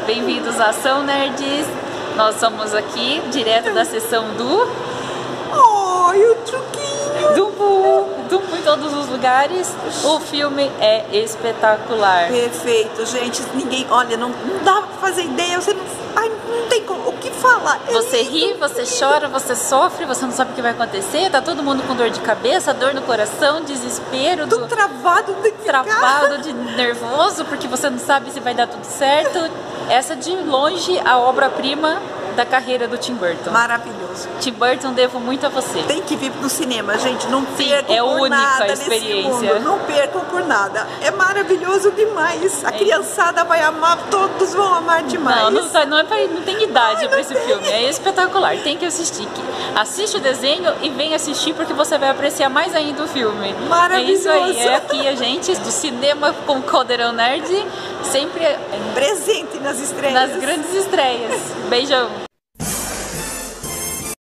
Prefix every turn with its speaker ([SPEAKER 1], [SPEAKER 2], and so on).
[SPEAKER 1] Bem-vindos à Ação Nerds. Nós somos aqui, direto da sessão do...
[SPEAKER 2] Ai, o truquinho!
[SPEAKER 1] Dumbo em todos os lugares. O filme é espetacular.
[SPEAKER 2] Perfeito, gente. Ninguém... Olha, não dá pra fazer ideia. Você não... Ai, não tem o que falar.
[SPEAKER 1] Você ri, você chora, você sofre, você não sabe o que vai acontecer. Tá todo mundo com dor de cabeça, dor no coração, desespero.
[SPEAKER 2] Tô travado
[SPEAKER 1] de nervoso, porque você não sabe se vai dar tudo certo. Essa de longe a obra-prima da carreira do Tim Burton.
[SPEAKER 2] Maravilhoso.
[SPEAKER 1] Tim Burton, devo muito a você.
[SPEAKER 2] Tem que vir no cinema, gente. Não percam
[SPEAKER 1] é
[SPEAKER 2] por
[SPEAKER 1] única
[SPEAKER 2] nada
[SPEAKER 1] a experiência.
[SPEAKER 2] nesse mundo. Não percam por nada. É maravilhoso demais. A criançada vai amar, todos vão amar demais.
[SPEAKER 1] Não tem idade pra esse filme. É espetacular. Tem que assistir. Assiste o desenho e vem assistir porque você vai apreciar mais ainda o filme.
[SPEAKER 2] Maravilhoso.
[SPEAKER 1] É isso aí. É aqui a gente do cinema com Caldeirão Nerd. Sempre
[SPEAKER 2] presente nas estreias.
[SPEAKER 1] Nas grandes estreias. Beijão.